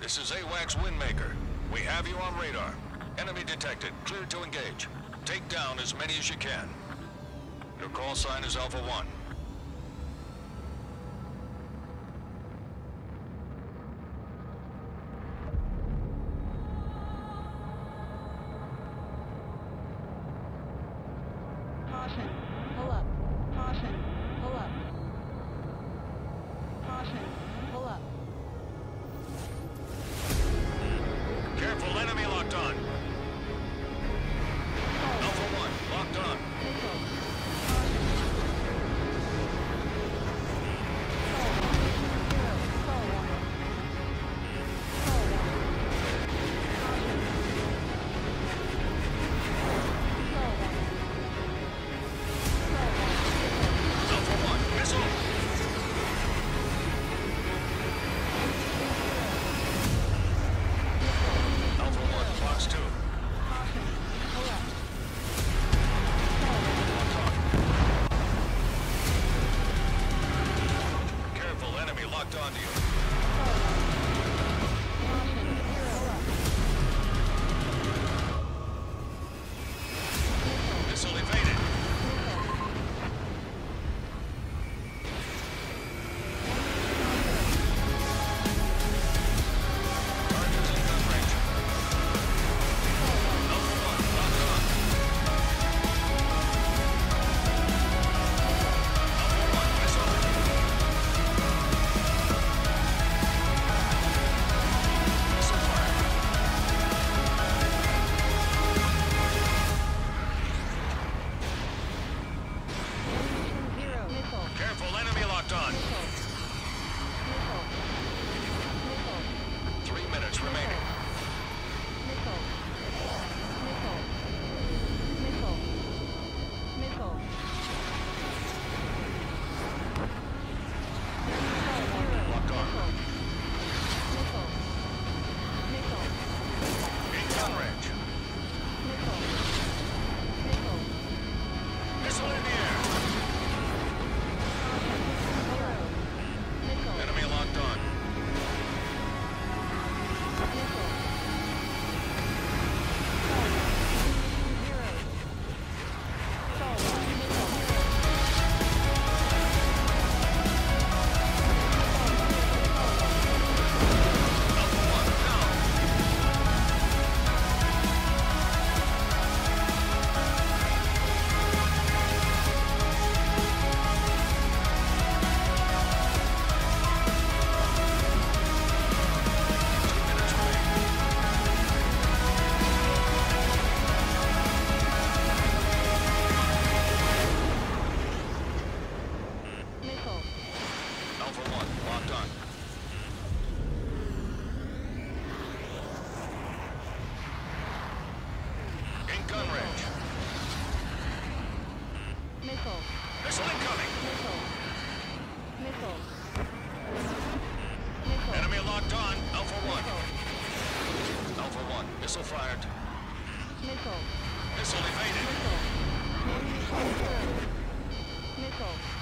This is AWACS Windmaker. We have you on radar. Enemy detected. Clear to engage. Take down as many as you can. Your call sign is Alpha 1. Caution. Pull up. Caution. Pull up. Caution. Pull up. Careful, enemy locked on. Alpha 1, locked on. Missile. Alpha 1, missile. Alpha 1, clocks 2. Careful, enemy locked onto you. Missile evaded. Target's in gun range. Alpha 1, locked on. Alpha 1, missile. Missile fire. Careful, enemy locked on. 3 minutes remaining. Locked on. In gun range. Missile in the air. Enemy locked on. Alpha 1, down. Minutes remaining. Alpha 1, locked on. In gun range. Missile incoming. Enemy locked on. Alpha 1. Alpha 1, missile fired. Missile evaded. Missile.